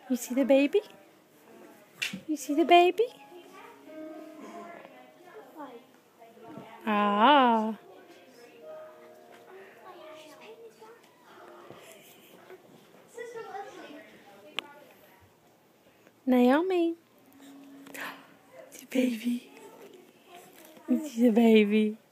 You see the baby? You see the baby? Ah. Naomi. The baby. You see the baby.